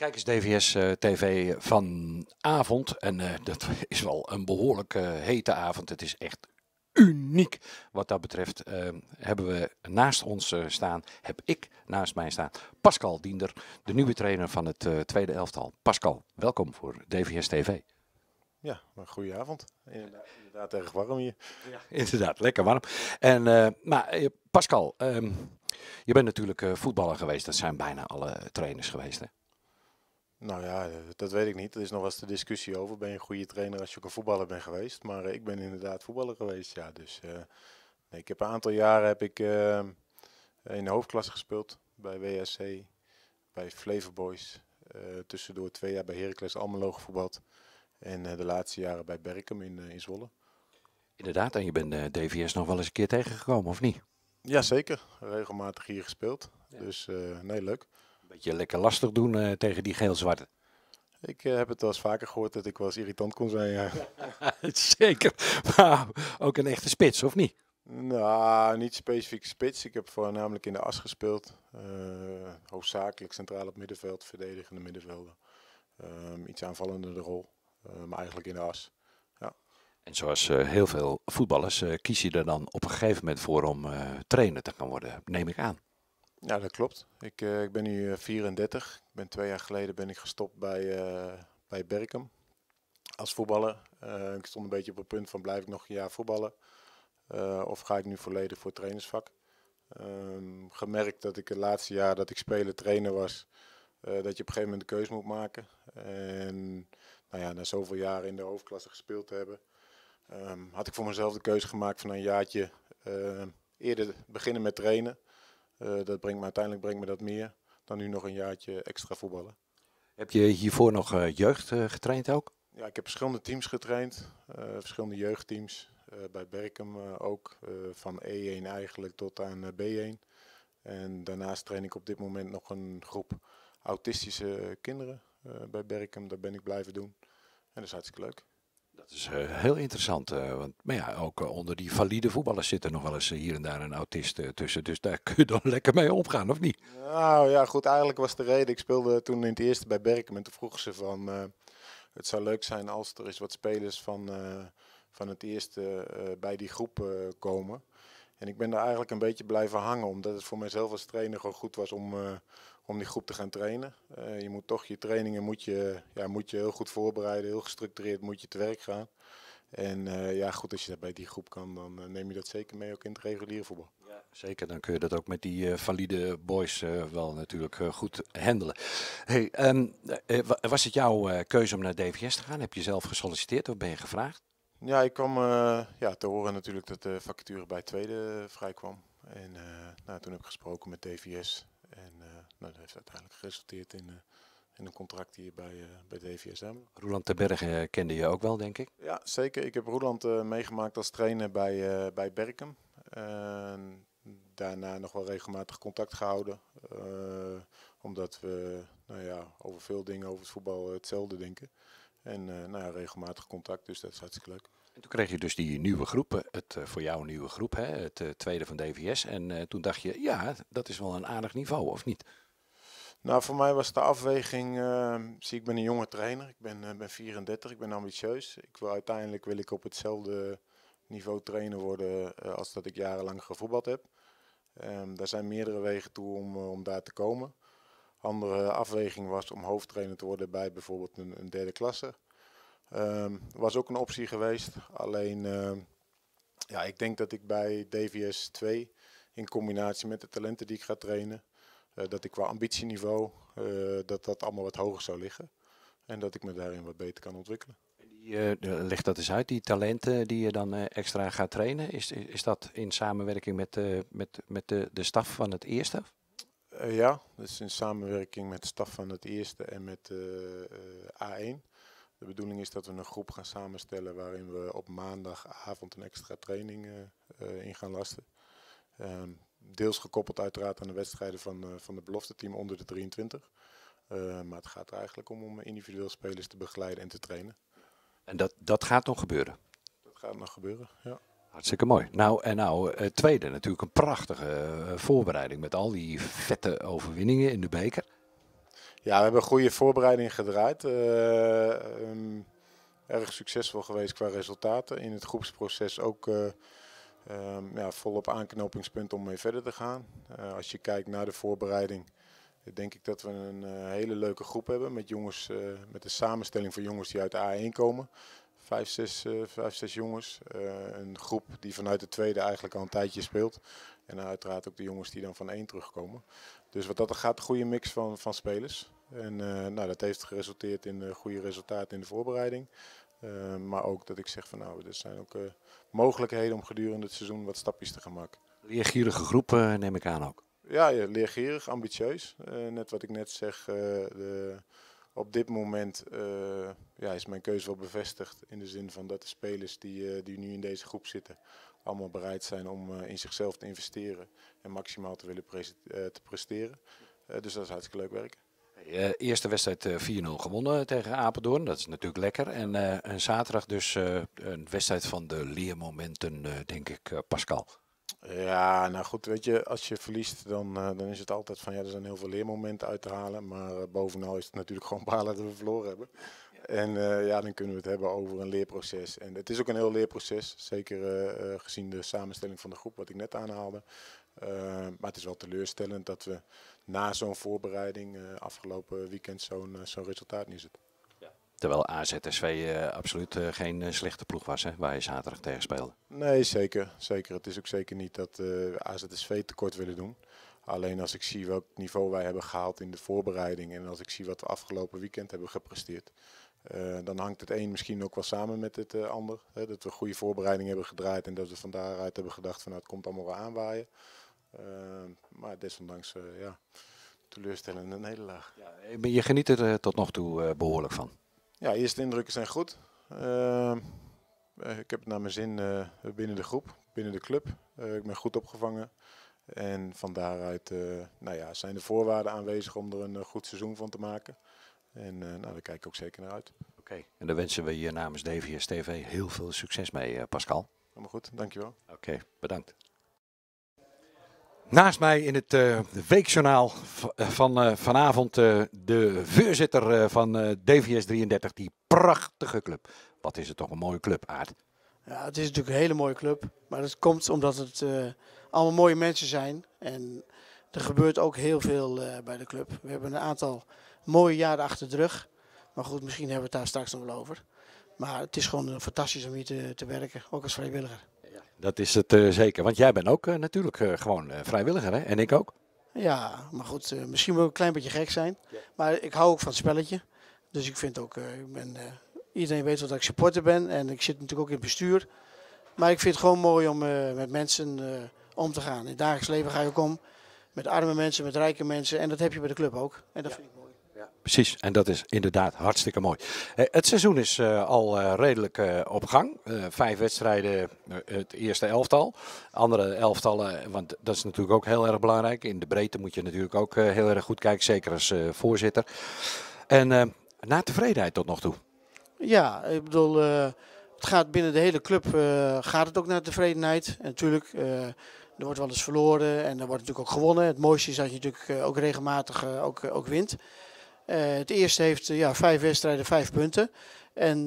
Kijk eens DVS TV vanavond. En dat is wel een behoorlijk hete avond. Het is echt uniek wat dat betreft. Hebben we naast ons staan, heb ik naast mij staan, Pascal Diender, de nieuwe trainer van het tweede elftal. Pascal, welkom voor DVS TV. Ja, maar goeie avond. Inderdaad erg warm hier. Ja, inderdaad, lekker warm. En, Pascal, je bent natuurlijk voetballer geweest. Dat zijn bijna alle trainers geweest, hè? Nou ja, dat weet ik niet. Er is nog wel eens de discussie over. Ben je een goede trainer als je ook een voetballer bent geweest? Maar ik ben inderdaad voetballer geweest, ja. Dus nee, ik heb een aantal jaren in de hoofdklasse gespeeld. Bij WSC, bij Flevo Boys. Tussendoor 2 jaar bij Heracles Almelo gevoetbald. En de laatste jaren bij Berchem in Zwolle. Inderdaad, en je bent DVS nog wel eens een keer tegengekomen, of niet? Jazeker, regelmatig hier gespeeld. Ja. Dus nee, leuk. Een beetje lekker lastig doen tegen die geel-zwarte. Ik heb het wel eens vaker gehoord dat ik wel eens irritant kon zijn, ja. Zeker, maar ook een echte spits, of niet? Nou, niet specifiek spits. Ik heb voornamelijk in de as gespeeld. Hoofdzakelijk centraal op middenveld, verdedigende middenvelder. Iets aanvallender de rol, maar eigenlijk in de as. Ja. En zoals heel veel voetballers kies je er dan op een gegeven moment voor om trainer te gaan worden, neem ik aan. Ja, dat klopt. Ik ben nu 34. Ik ben 2 jaar geleden ben ik gestopt bij Berchem als voetballer. Ik stond een beetje op het punt van blijf ik nog een jaar voetballen of ga ik nu volledig voor het trainersvak. Gemerkt dat ik het laatste jaar dat ik speler trainer was, dat je op een gegeven moment de keuze moet maken. En nou ja, na zoveel jaren in de hoofdklasse gespeeld te hebben, had ik voor mezelf de keuze gemaakt van een jaartje eerder beginnen met trainen. Uiteindelijk brengt me dat meer dan nu nog een jaartje extra voetballen. Heb je hiervoor nog jeugd getraind ook? Ja, ik heb verschillende teams getraind, verschillende jeugdteams. Bij Berchem ook, van E1 eigenlijk tot aan B1. En daarnaast train ik op dit moment nog een groep autistische kinderen bij Berchem. Dat ben ik blijven doen. En dat is hartstikke leuk. Dat is heel interessant, want maar ja, ook onder die valide voetballers zit er nog wel eens hier en daar een autist tussen. Dus daar kun je dan lekker mee omgaan, of niet? Nou ja, goed, eigenlijk was de reden. Ik speelde toen in het eerste bij Berchem en toen vroegen ze van... het zou leuk zijn als er eens wat spelers van het eerste bij die groep komen. En ik ben daar eigenlijk een beetje blijven hangen, omdat het voor mijzelf als trainer gewoon goed was om die groep te gaan trainen. Je moet toch je trainingen moet je heel goed voorbereiden, heel gestructureerd moet je te werk gaan. En ja, goed, als je dat bij die groep kan, dan neem je dat zeker mee ook in het reguliere voetbal. Ja, zeker, dan kun je dat ook met die valide boys wel natuurlijk goed handelen. Hey, was het jouw keuze om naar DVS te gaan? Heb je zelf gesolliciteerd of ben je gevraagd? Ja, ik kwam te horen natuurlijk dat de vacature bij tweede vrij kwam. En nou, toen heb ik gesproken met DVS. En nou, dat heeft uiteindelijk geresulteerd in een contract hier bij DVSM. Roeland ten Berge kende je ook wel, denk ik? Ja, zeker. Ik heb Roeland meegemaakt als trainer bij Berchem. Daarna nog wel regelmatig contact gehouden. Omdat we over veel dingen over het voetbal hetzelfde denken. En regelmatig contact, dus dat is hartstikke leuk. En toen kreeg je dus die nieuwe groep, voor jou een nieuwe groep, hè, het tweede van DVS. En toen dacht je, ja, dat is wel een aardig niveau, of niet? Nou, voor mij was de afweging, ik ben een jonge trainer, ik ben 34, ik ben ambitieus. Uiteindelijk wil ik op hetzelfde niveau trainer worden als dat ik jarenlang gevoetbald heb. Daar zijn meerdere wegen toe om daar te komen. Andere afweging was om hoofdtrainer te worden bij bijvoorbeeld een derde klasse. Was ook een optie geweest. Alleen, ik denk dat ik bij DVS 2 in combinatie met de talenten die ik ga trainen, dat ik qua ambitieniveau, dat allemaal wat hoger zou liggen. En dat ik me daarin wat beter kan ontwikkelen. Leg dat eens uit, die talenten die je dan extra gaat trainen. Is dat in samenwerking met de staf van het eerste? Ja, dus in samenwerking met de staf van het eerste en met A1. De bedoeling is dat we een groep gaan samenstellen waarin we op maandagavond een extra training in gaan lasten. Deels gekoppeld uiteraard aan de wedstrijden van de belofte team onder de 23. Maar het gaat er eigenlijk om individueel spelers te begeleiden en te trainen. En dat gaat nog gebeuren? Dat gaat nog gebeuren, ja. Hartstikke mooi. Nou, tweede natuurlijk een prachtige voorbereiding met al die vette overwinningen in de beker. Ja, we hebben een goede voorbereiding gedraaid. Erg succesvol geweest qua resultaten. In het groepsproces ook volop aanknopingspunt om mee verder te gaan. Als je kijkt naar de voorbereiding, denk ik dat we een hele leuke groep hebben met jongens, met een samenstelling van jongens die uit de A1 komen. 5, 6 jongens. Een groep die vanuit de tweede eigenlijk al een tijdje speelt. En uiteraard ook de jongens die dan van 1 terugkomen. Dus wat dat gaat, een goede mix van spelers. En dat heeft geresulteerd in goede resultaten in de voorbereiding. Maar ook dat ik zeg van nou, er zijn ook mogelijkheden om gedurende het seizoen wat stapjes te gaan maken. Leergierige groep neem ik aan ook. Ja, leergierig, ambitieus. Net wat ik net zeg, op dit moment is mijn keuze wel bevestigd. In de zin van dat de spelers die nu in deze groep zitten allemaal bereid zijn om in zichzelf te investeren en maximaal te willen te presteren. Dus dat is hartstikke leuk werk. Eerste wedstrijd 4-0 gewonnen tegen Apeldoorn. Dat is natuurlijk lekker. En zaterdag dus een wedstrijd van de leermomenten, denk ik, Pascal. Ja, nou goed, weet je, als je verliest dan is het altijd van ja, er zijn heel veel leermomenten uit te halen. Maar bovenal is het natuurlijk gewoon balen dat we verloren hebben. En dan kunnen we het hebben over een leerproces. En het is ook een heel leerproces, zeker gezien de samenstelling van de groep wat ik net aanhaalde. Maar het is wel teleurstellend dat we na zo'n voorbereiding afgelopen weekend zo'n resultaat neerzetten. Terwijl AZSV absoluut geen slechte ploeg was, hè, waar je zaterdag tegen speelde. Nee, zeker. Het is ook zeker niet dat AZSV tekort willen doen. Alleen als ik zie welk niveau wij hebben gehaald in de voorbereiding en als ik zie wat we afgelopen weekend hebben gepresteerd. Dan hangt het een misschien ook wel samen met het ander. Hè, dat we een goede voorbereiding hebben gedraaid en dat we van daaruit hebben gedacht van nou, het komt allemaal wel aanwaaien. Maar desondanks teleurstellende nederlaag. Ja, je geniet er tot nog toe behoorlijk van. Ja, eerste indrukken zijn goed. Ik heb het naar mijn zin binnen de groep, binnen de club. Ik ben goed opgevangen. En van daaruit zijn de voorwaarden aanwezig om er een goed seizoen van te maken. En daar kijk ik ook zeker naar uit. Oké. En daar wensen we je namens DVS TV heel veel succes mee, Pascal. Helemaal goed, dankjewel. Oké, bedankt. Naast mij in het weekjournaal van vanavond de voorzitter van DVS 33, die prachtige club. Wat is het toch een mooie club, Aart? Ja, het is natuurlijk een hele mooie club, maar dat komt omdat het allemaal mooie mensen zijn. En er gebeurt ook heel veel bij de club. We hebben een aantal mooie jaren achter de rug. Maar goed, misschien hebben we het daar straks nog wel over. Maar het is gewoon fantastisch om hier te werken, ook als vrijwilliger. Dat is het zeker, want jij bent ook natuurlijk gewoon vrijwilliger, hè? En ik ook. Ja, maar goed, misschien wil ik een klein beetje gek zijn. Ja. Maar ik hou ook van het spelletje. Dus ik vind ook, iedereen weet wel dat ik supporter ben en ik zit natuurlijk ook in het bestuur. Maar ik vind het gewoon mooi om met mensen om te gaan. In het dagelijks leven ga je ook om met arme mensen, met rijke mensen. En dat heb je bij de club ook. En dat vind ik mooi. Ja, precies, en dat is inderdaad hartstikke mooi. Het seizoen is al redelijk op gang. 5 wedstrijden, het eerste elftal. Andere elftallen, want dat is natuurlijk ook heel erg belangrijk. In de breedte moet je natuurlijk ook heel erg goed kijken, zeker als voorzitter. En naar tevredenheid tot nog toe. Ja, ik bedoel, het gaat binnen de hele club gaat het ook naar tevredenheid. En natuurlijk, er wordt wel eens verloren en er wordt natuurlijk ook gewonnen. Het mooiste is dat je natuurlijk ook regelmatig ook wint. Het eerste heeft 5 wedstrijden, 5 punten. En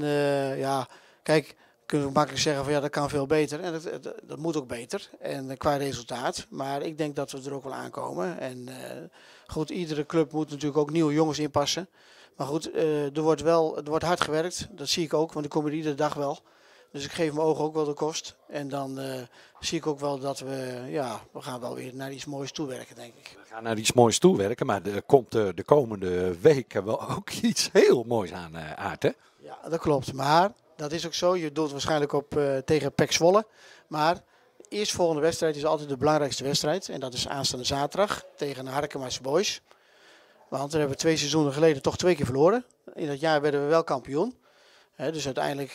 kijk, kunnen we makkelijk zeggen van ja, dat kan veel beter. En dat moet ook beter. En qua resultaat. Maar ik denk dat we er ook wel aankomen. En goed, iedere club moet natuurlijk ook nieuwe jongens inpassen. Maar goed, er wordt hard gewerkt. Dat zie ik ook, want ik kom er iedere dag wel. Dus ik geef mijn ogen ook wel de kost. En dan zie ik ook wel dat we gaan wel weer naar iets moois toewerken, denk ik. We gaan naar iets moois toewerken, maar er komt de komende weken wel ook iets heel moois aan, Aart, hè? Ja, dat klopt. Maar dat is ook zo. Je doelt waarschijnlijk op tegen PEC Zwolle. Maar de eerstvolgende wedstrijd is altijd de belangrijkste wedstrijd. En dat is aanstaande zaterdag tegen de Harkema's Boys. Want daar hebben we 2 seizoenen geleden toch 2 keer verloren. In dat jaar werden we wel kampioen. Dus uiteindelijk,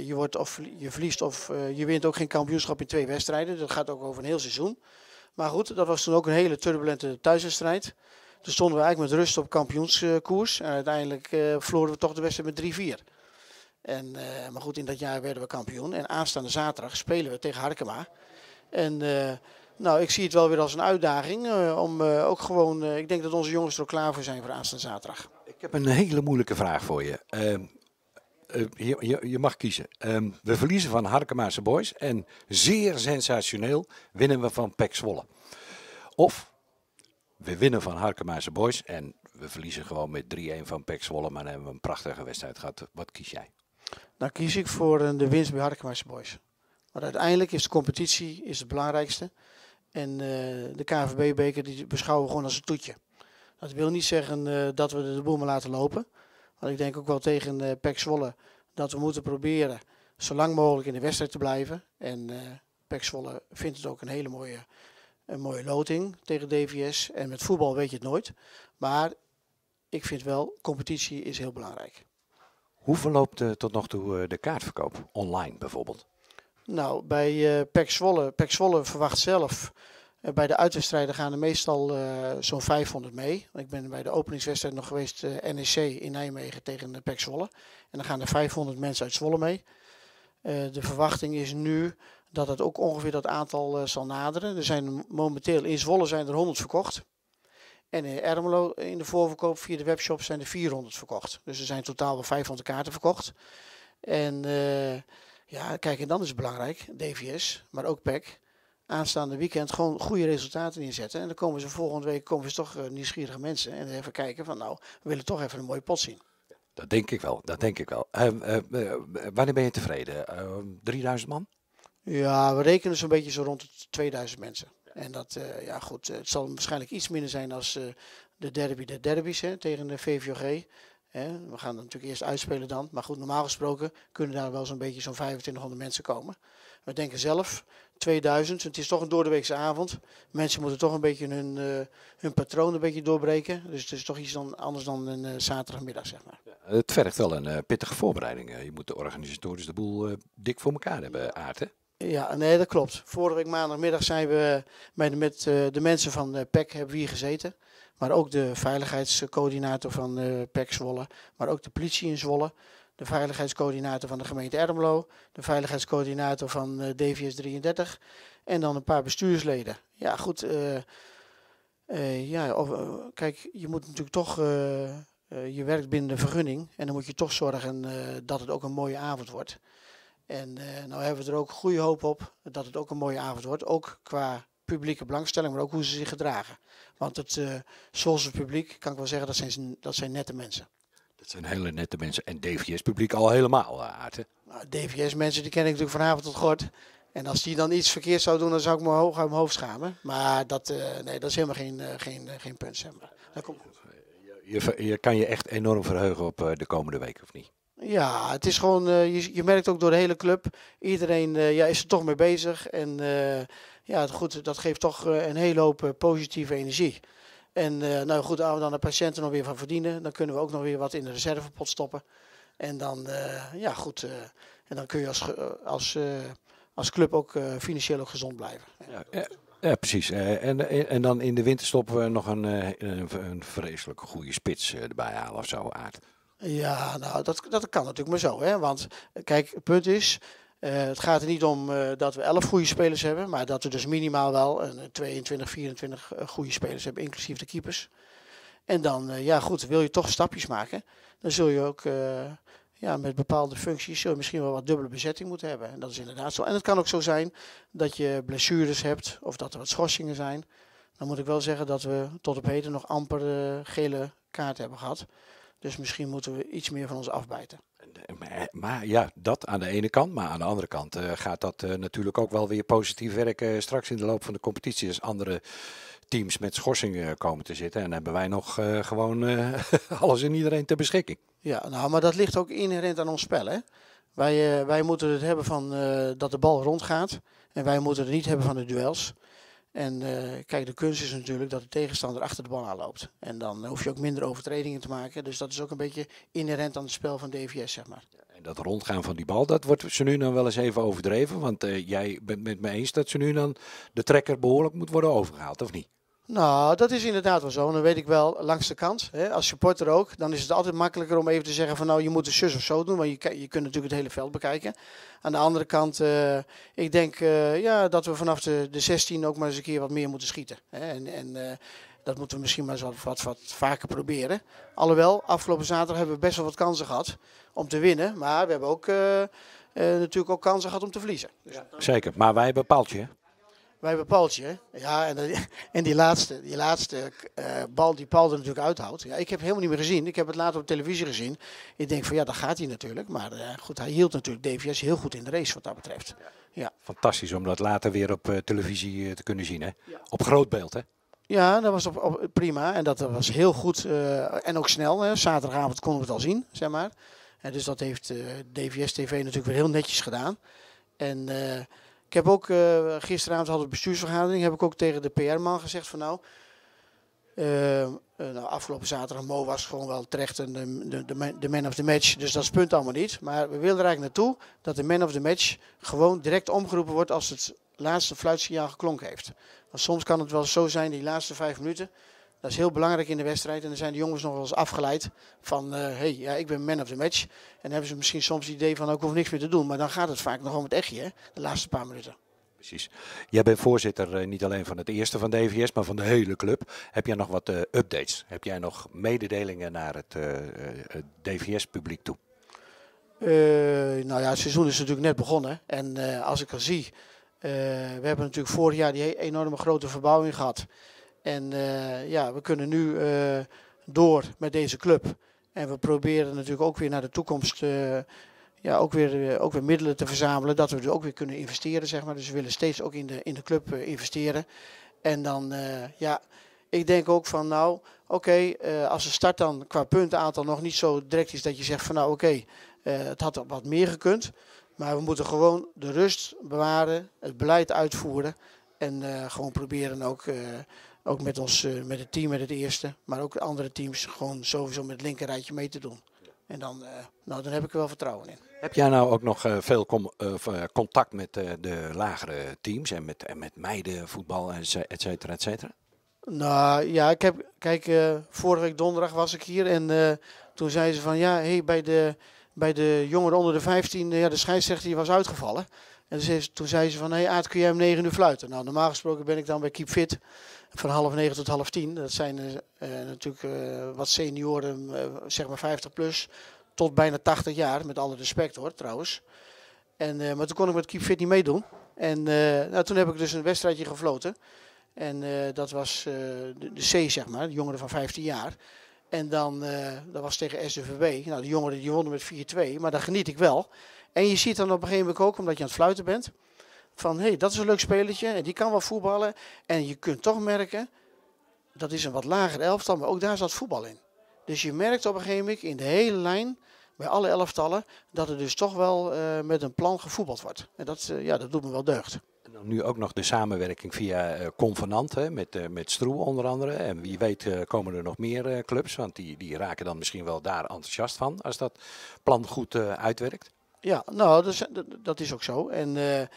je verliest of je wint ook geen kampioenschap in 2 wedstrijden. Dat gaat ook over een heel seizoen. Maar goed, dat was toen ook een hele turbulente thuiswedstrijd. Toen stonden we eigenlijk met rust op kampioenskoers. En uiteindelijk verloren we toch de wedstrijd met 3-4. Maar goed, in dat jaar werden we kampioen. En aanstaande zaterdag spelen we tegen Harkema. En Nou, ik zie het wel weer als een uitdaging om ook gewoon... ik denk dat onze jongens er ook klaar voor zijn voor aanstaande zaterdag. Ik heb een hele moeilijke vraag voor je. Je mag kiezen. We verliezen van Harkemaarse Boys en zeer sensationeel winnen we van PEC Zwolle. Of we winnen van Harkemaarse Boys en we verliezen gewoon met 3-1 van PEC Zwolle, maar dan hebben we een prachtige wedstrijd gehad. Wat kies jij? Dan kies ik voor de winst bij Harkemaarse Boys. Maar uiteindelijk is de competitie het belangrijkste. En de KNVB-beker die beschouwen we gewoon als een toetje. Dat wil niet zeggen dat we de boel maar laten lopen. Want ik denk ook wel tegen PEC Zwolle dat we moeten proberen zo lang mogelijk in de wedstrijd te blijven. En PEC Zwolle vindt het ook een hele mooie loting tegen DVS. En met voetbal weet je het nooit. Maar ik vind wel, competitie is heel belangrijk. Hoe verloopt tot nog toe de kaartverkoop? Online bijvoorbeeld? Nou, bij PEC Zwolle verwacht zelf... bij de uitwedstrijden gaan er meestal zo'n 500 mee. Ik ben bij de openingswedstrijd nog geweest, NEC in Nijmegen tegen PEC Zwolle. En dan gaan er 500 mensen uit Zwolle mee. De verwachting is nu dat het ook ongeveer dat aantal zal naderen. Er zijn momenteel in Zwolle zijn er 100 verkocht. En in Ermelo in de voorverkoop via de webshop zijn er 400 verkocht. Dus er zijn totaal wel 500 kaarten verkocht. En ja, kijk, en dan is het belangrijk, DVS, maar ook PEC... aanstaande weekend gewoon goede resultaten neerzetten. En dan komen ze volgende week toch nieuwsgierige mensen. En even kijken van nou, we willen toch even een mooie pot zien. Dat denk ik wel, dat denk ik wel. Wanneer ben je tevreden? 3000 man? Ja, we rekenen zo'n beetje zo rond de 2000 mensen. En dat, ja goed, het zal waarschijnlijk iets minder zijn als de derby der derbies tegen de VVOG. We gaan het natuurlijk eerst uitspelen dan. Maar goed, normaal gesproken kunnen daar wel zo'n beetje zo'n 2500 mensen komen. We denken zelf 2000. Het is toch een doordeweekse avond. Mensen moeten toch een beetje hun patroon een beetje doorbreken. Dus het is toch iets anders dan een zaterdagmiddag, zeg maar. Ja, het vergt wel een pittige voorbereiding. Je moet de organisatorisch de boel dik voor elkaar hebben, Aart, hè? Ja, nee, dat klopt. Vorige week maandagmiddag zijn we met de mensen van PEC hebben we hier gezeten. Maar ook de veiligheidscoördinator van PEC Zwolle. Maar ook de politie in Zwolle. De veiligheidscoördinator van de gemeente Ermelo. De veiligheidscoördinator van DVS 33. En dan een paar bestuursleden. Ja, goed. Kijk, je moet natuurlijk toch... je werkt binnen de vergunning. En dan moet je toch zorgen dat het ook een mooie avond wordt. En nou hebben we er ook goede hoop op dat het ook een mooie avond wordt. Ook qua publieke belangstelling, maar ook hoe ze zich gedragen. Want het Zwolse publiek, kan ik wel zeggen, dat zijn nette mensen. Dat zijn hele nette mensen. En DVS-publiek al helemaal, Aart, hè? Nou, DVS-mensen die ken ik natuurlijk vanavond tot gort. En als die dan iets verkeerd zou doen, dan zou ik me hoog uit mijn hoofd schamen. Maar dat is helemaal geen punt, zeg maar. Dat komt goed. Je kan je echt enorm verheugen op de komende week, of niet? Ja, het is gewoon, je merkt ook door de hele club, iedereen is er toch mee bezig. En ja, goed, dat geeft toch een hele hoop positieve energie. En nou goed, als we dan de patiënten nog weer van verdienen, dan kunnen we ook nog weer wat in de reservepot stoppen. En dan, ja goed, en dan kun je als club ook financieel ook gezond blijven. Ja, precies. En dan in de winterstop nog een vreselijk goede spits erbij halen of zo, Aart. Ja, nou, dat kan natuurlijk maar zo. Hè? Want kijk, het punt is, het gaat er niet om dat we 11 goede spelers hebben, maar dat we dus minimaal wel 22, 24 goede spelers hebben, inclusief de keepers. En dan, ja goed, wil je toch stapjes maken, dan zul je ook met bepaalde functies misschien wel wat dubbele bezetting moeten hebben. En dat is inderdaad zo. En het kan ook zo zijn dat je blessures hebt of dat er wat schorsingen zijn. Dan moet ik wel zeggen dat we tot op heden nog amper gele kaarten hebben gehad. Dus misschien moeten we iets meer van ons afbijten. Maar ja, dat aan de ene kant. Maar aan de andere kant gaat dat natuurlijk ook wel weer positief werken straks in de loop van de competitie. Als andere teams met schorsingen komen te zitten. En dan hebben wij nog gewoon alles en iedereen ter beschikking. Ja, nou, maar dat ligt ook inherent aan ons spel. Hè? Wij moeten het hebben van dat de bal rondgaat. En wij moeten het niet hebben van de duels. En kijk, de kunst is natuurlijk dat de tegenstander achter de bal aanloopt. En dan hoef je ook minder overtredingen te maken. Dus dat is ook een beetje inherent aan het spel van DVS, zeg maar. En dat rondgaan van die bal, dat wordt ze nu dan wel eens even overdreven. Want jij bent met me eens dat ze nu dan de trekker behoorlijk moet worden overgehaald, of niet? Nou, dat is inderdaad wel zo. Dan weet ik wel, langs de kant, hè, als supporter ook, dan is het altijd makkelijker om even te zeggen van nou, je moet een zus of zo doen, want je kunt natuurlijk het hele veld bekijken. Aan de andere kant, ik denk ja, dat we vanaf de 16 ook maar eens een keer wat meer moeten schieten. Hè. Dat moeten we misschien maar eens wat vaker proberen. Alhoewel, afgelopen zaterdag hebben we best wel wat kansen gehad om te winnen, maar we hebben ook natuurlijk ook kansen gehad om te verliezen. Dus Zeker, maar wij hebben een paaltje, hè? wij hebben Paaltje, hè? Ja, en die laatste bal die Paul er natuurlijk uithoudt. Ja, ik heb helemaal niet meer gezien. Ik heb het later op televisie gezien. Ik denk van ja, daar gaat hij natuurlijk. Maar goed, hij hield natuurlijk DVS heel goed in de race wat dat betreft. Ja. Fantastisch om dat later weer op televisie te kunnen zien, hè? Ja. Op groot beeld, hè? Ja, dat was prima. En dat was heel goed en ook snel. Hè. Zaterdagavond konden we het al zien, zeg maar. En dus dat heeft DVS TV natuurlijk weer heel netjes gedaan. En ik heb ook gisteravond hadden we bestuursvergadering. Heb ik ook tegen de PR-man gezegd van nou, afgelopen zaterdag Mo was gewoon wel terecht de man of the match. Dus dat is het punt allemaal niet. Maar we willen er eigenlijk naartoe dat de man of the match gewoon direct omgeroepen wordt als het laatste fluitsignaal geklonken heeft. Want soms kan het wel zo zijn, die laatste 5 minuten. Dat is heel belangrijk in de wedstrijd. En dan zijn de jongens nog wel eens afgeleid van, hey, ja, ik ben man of the match. En dan hebben ze misschien soms het idee van, ik hoef niks meer te doen. Maar dan gaat het vaak nog om het echtje, hè? De laatste paar minuten. Precies. Jij bent voorzitter niet alleen van het eerste van DVS, maar van de hele club. Heb jij nog wat updates? Heb jij nog mededelingen naar het DVS-publiek toe? Nou ja, het seizoen is natuurlijk net begonnen. En als ik al zie, we hebben natuurlijk vorig jaar die enorme grote verbouwing gehad. En ja, we kunnen nu door met deze club. En we proberen natuurlijk ook weer naar de toekomst ja, ook weer middelen te verzamelen. Dat we er ook weer kunnen investeren, zeg maar. Dus we willen steeds ook in de club investeren. En dan, ja, ik denk ook van nou, oké, als de start dan qua puntenaantal nog niet zo direct is dat je zegt van nou oké, het had wat meer gekund. Maar we moeten gewoon de rust bewaren, het beleid uitvoeren. En gewoon proberen ook met ons, met het team, met het eerste, maar ook andere teams, gewoon sowieso met het linkerrijtje mee te doen. En dan, nou, dan heb ik er wel vertrouwen in. Heb jij nou ook nog veel contact met de lagere teams en met meidenvoetbal, et cetera, et cetera? Nou ja, kijk, vorige week donderdag was ik hier en toen zeiden ze van ja, hey, bij de jongeren onder de 15, ja, de scheidsrechter die was uitgevallen. En toen zei ze van, hey Aad, kun jij om 9 uur fluiten? Nou, normaal gesproken ben ik dan bij Keep Fit van 8:30 tot 10:30. Dat zijn natuurlijk wat senioren, zeg maar 50 plus, tot bijna 80 jaar, met alle respect hoor, trouwens. Maar toen kon ik met Keep Fit niet meedoen. En nou, toen heb ik dus een wedstrijdje gefloten. En dat was de C, zeg maar, de jongeren van 15 jaar. En dan, dat was tegen SDVB. Nou, de jongeren die wonnen met 4-2, maar daar geniet ik wel. En je ziet dan op een gegeven moment ook, omdat je aan het fluiten bent, van hé, dat is een leuk spelertje en die kan wel voetballen. En je kunt toch merken, dat is een wat lager elftal, maar ook daar zat voetbal in. Dus je merkt op een gegeven moment in de hele lijn, bij alle elftallen, dat er dus toch wel met een plan gevoetbald wordt. En dat, ja, dat doet me wel deugd. En dan nu ook nog de samenwerking via Convenant, hè, met Stroe onder andere. En wie weet komen er nog meer clubs, want die raken dan misschien wel daar enthousiast van als dat plan goed uitwerkt. Ja, nou, dat is ook zo. En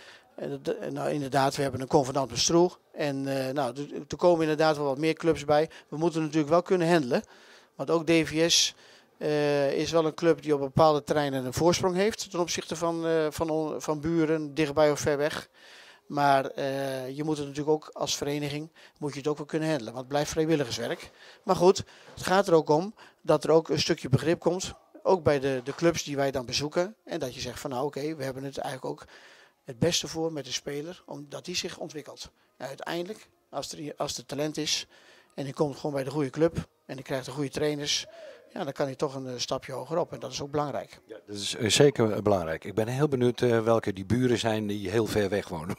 nou, inderdaad, we hebben een convenant met Stroe. En nou, er komen inderdaad wel wat meer clubs bij. We moeten natuurlijk wel kunnen handelen. Want ook DVS is wel een club die op bepaalde terreinen een voorsprong heeft ten opzichte van buren, dichtbij of ver weg. Maar je moet het natuurlijk ook als vereniging moet je het ook wel kunnen handelen. Want het blijft vrijwilligerswerk. Maar goed, het gaat er ook om dat er ook een stukje begrip komt. Ook bij de clubs die wij dan bezoeken. En dat je zegt van nou oké, we hebben het eigenlijk ook het beste voor met de speler. Omdat die zich ontwikkelt. En uiteindelijk, als er talent is en die komt gewoon bij de goede club. En die krijgt de goede trainers. Ja, dan kan hij toch een stapje hoger op. En dat is ook belangrijk. Ja, dat is zeker belangrijk. Ik ben heel benieuwd welke die buren zijn die heel ver weg wonen.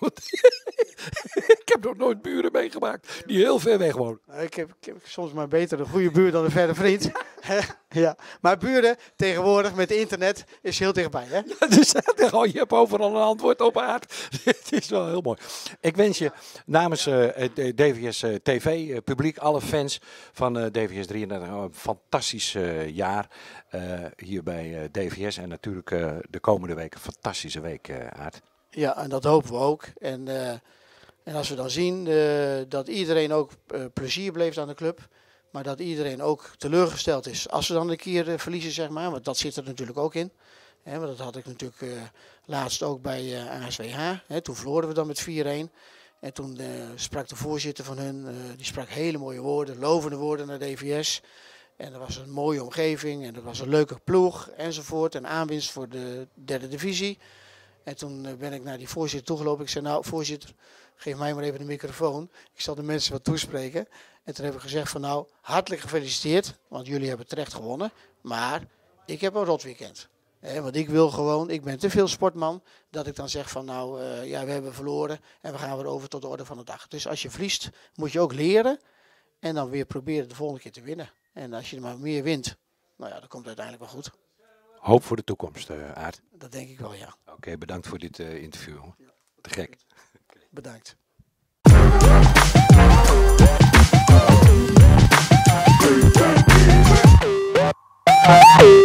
Ik heb nog nooit buren meegemaakt die heel ver weg wonen. Ik heb soms maar beter een goede buur dan een verre vriend. Ja. Maar buren tegenwoordig met internet is heel dichtbij. Hè? Ja, dus, je hebt overal een antwoord op Aard. Het is wel heel mooi. Ik wens je namens het DVS TV publiek, alle fans van DVS 33 een fantastisch jaar hier bij DVS. En natuurlijk de komende week een fantastische week, Aard. Ja, en dat hopen we ook. En En als we dan zien dat iedereen ook plezier beleeft aan de club, maar dat iedereen ook teleurgesteld is als we dan een keer verliezen, zeg maar. Want dat zit er natuurlijk ook in. Want dat had ik natuurlijk laatst ook bij ASWH. Toen verloren we dan met 4-1. En toen sprak de voorzitter van hun, die sprak hele mooie woorden, lovende woorden naar DVS. En dat was een mooie omgeving en dat was een leuke ploeg enzovoort. En aanwinst voor de 3e divisie. En toen ben ik naar die voorzitter toegelopen. Ik zei, nou voorzitter, geef mij maar even de microfoon. Ik zal de mensen wat toespreken. En toen heb ik gezegd van nou, hartelijk gefeliciteerd. Want jullie hebben terecht gewonnen. Maar ik heb een rot weekend. Want ik wil gewoon, ik ben te veel sportman. Dat ik dan zeg van nou, ja we hebben verloren. En we gaan weer over tot de orde van de dag. Dus als je verliest, moet je ook leren. En dan weer proberen de volgende keer te winnen. En als je maar meer wint, nou ja, dan komt het uiteindelijk wel goed. Hoop voor de toekomst, Aart. Dat denk ik wel, ja. Oké, bedankt voor dit interview. Te gek. Bedankt.